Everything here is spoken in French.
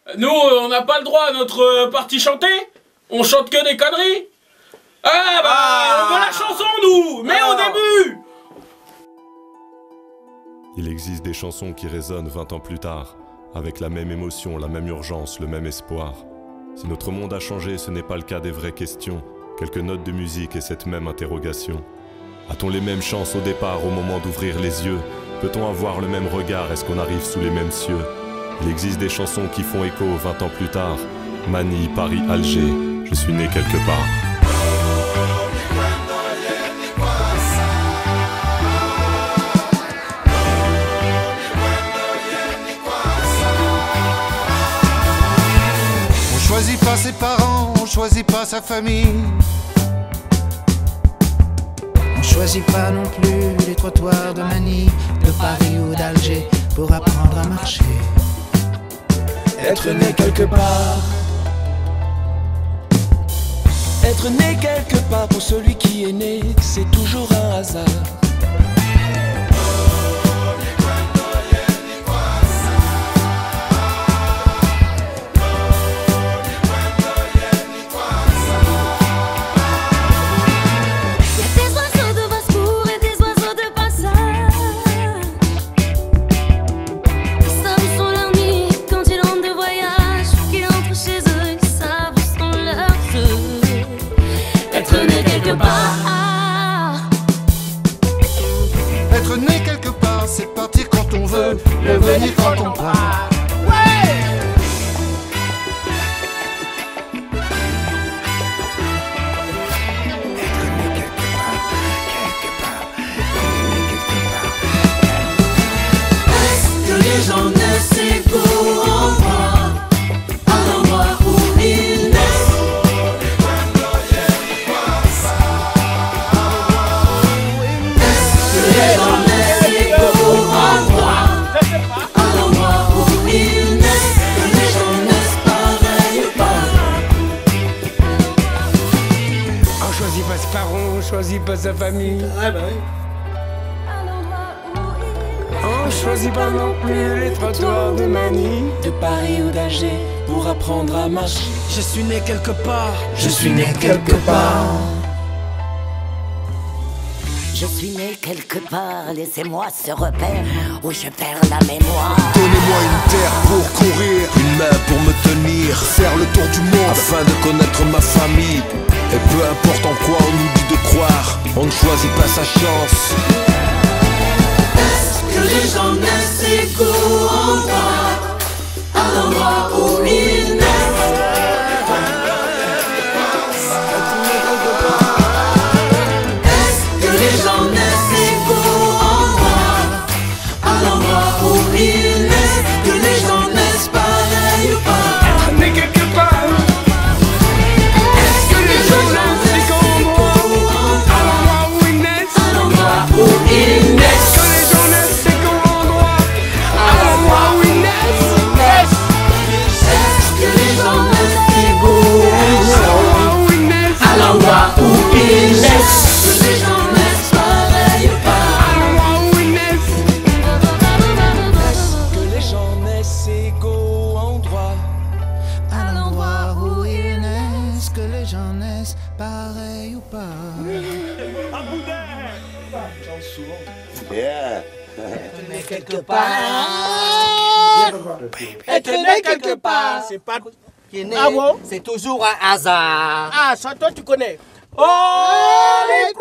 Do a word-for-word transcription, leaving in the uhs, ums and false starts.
Nous, on n'a pas le droit à notre partie chantée. On chante que des conneries. Ah bah, ah, on veut la chanson, nous. Mais ah. au début. Il existe des chansons qui résonnent vingt ans plus tard, avec la même émotion, la même urgence, le même espoir. Si notre monde a changé, ce n'est pas le cas des vraies questions. Quelques notes de musique et cette même interrogation. A-t-on les mêmes chances au départ, au moment d'ouvrir les yeux? Peut-on avoir le même regard? Est-ce qu'on arrive sous les mêmes cieux? Il existe des chansons qui font écho vingt ans plus tard. Manille, Paris, Alger, je suis né quelque part. On choisit pas ses parents, on choisit pas sa famille. On choisit pas non plus les trottoirs de Manille, de Paris ou d'Alger pour apprendre à marcher. Être né quelque part. Être né quelque part pour celui qui est né, c'est toujours un hasard. Être né quelque part, c'est partir quand on veut, revenir quand on part. Ouais. Être né quelque part, quelque part, né quelque part. Est-ce que les gens naissent égaux en droit, à l'endroit où ils naissent? On choisit pas sa famille. Ouais, bah oui. On choisit pas non plus les trottoirs de Manille, de Paris ou d'Alger pour apprendre à marcher. Je suis né quelque part. Je suis né quelque part. Je suis né quelque part, laissez-moi ce repère où je perds la mémoire. Donnez-moi une terre pour courir, une main pour me tenir, faire le tour du monde afin de connaître ma famille. Et peu importe en quoi on nous dit de croire, on ne choisit pas sa chance. Est-ce que les gens naissent égaux en droit, à l'endroit où ils naissent? Pareil ou pas? Yeah. Être né quelque part. Être né quelque part. C'est pas qui est né. Ah bon? C'est toujours un hasard. Ah, ça toi tu connais. Oh les